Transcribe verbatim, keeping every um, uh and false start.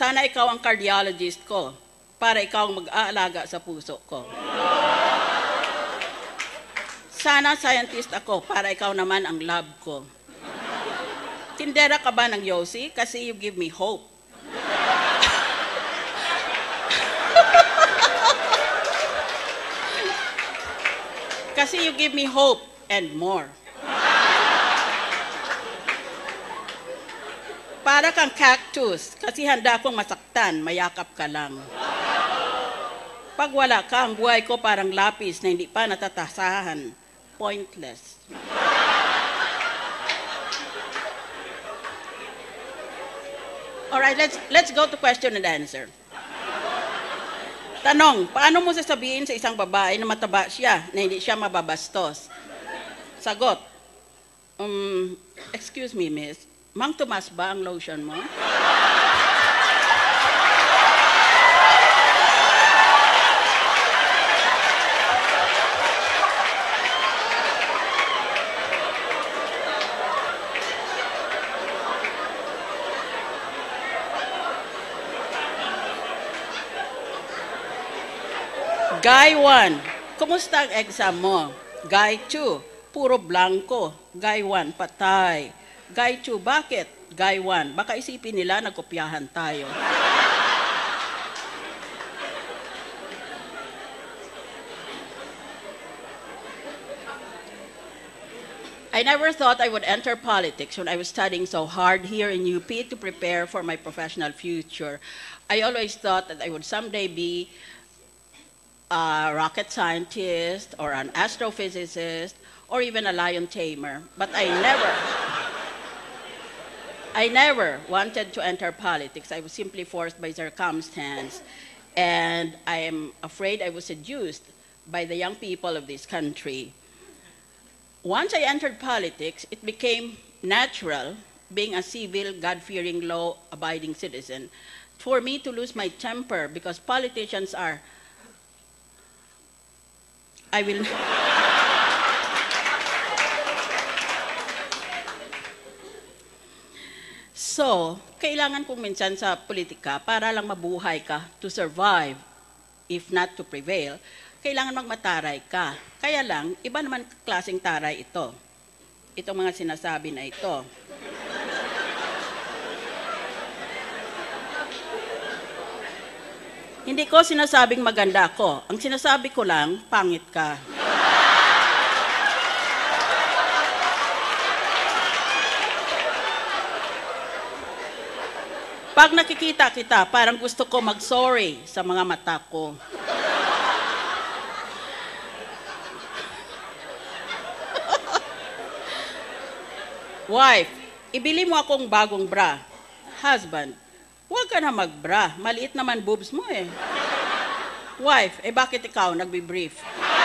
Sana ikaw ang cardiologist ko para ikaw ang mag-aalaga sa puso ko. Sana scientist ako para ikaw naman ang lab ko. Tindera ka ba ng Yossi? Kasi you give me hope. Kasi you give me hope and more. Para kang cactus, kasi handa akong masaktan, mayakap ka lang. Pag wala ka, ang buhay ko parang lapis na hindi pa natatasahan. Pointless. Alright, let's, let's go to question and answer. Tanong, paano mo sasabihin sa isang babae na mataba siya, na hindi siya mababastos? Sagot, um, excuse me, miss, Mang Tomas ba ang lotion mo? Guy one, kumusta ang exam mo? Guy two, puro blanco. Guy one, patay. Guy two, bakit? Guy one, baka isipin nila nagkopyahan tayo. I never thought I would enter politics when I was studying so hard here in U P to prepare for my professional future. I always thought that I would someday be a rocket scientist or an astrophysicist or even a lion tamer, but I never, I never wanted to enter politics. I was simply forced by circumstance, and I am afraid I was seduced by the young people of this country. Once I entered politics, it became natural, being a civil, God-fearing, law-abiding citizen, for me to lose my temper because politicians are I will... So, kailangan kong minsan sa politika para lang mabuhay ka, to survive, if not to prevail, kailangan magmataray ka. Kaya lang, iba naman klaseng taray ito. Itong mga sinasabi na ito. Hindi ko sinasabing maganda ako. Ang sinasabi ko lang, pangit ka. Pag nakikita kita, parang gusto ko mag-sorry sa mga mata ko. Wife, ibili mo akong bagong bra. Husband, huwag ka na mag-bra. Maliit naman boobs mo eh. Wife, eh bakit ikaw nagbi-brief?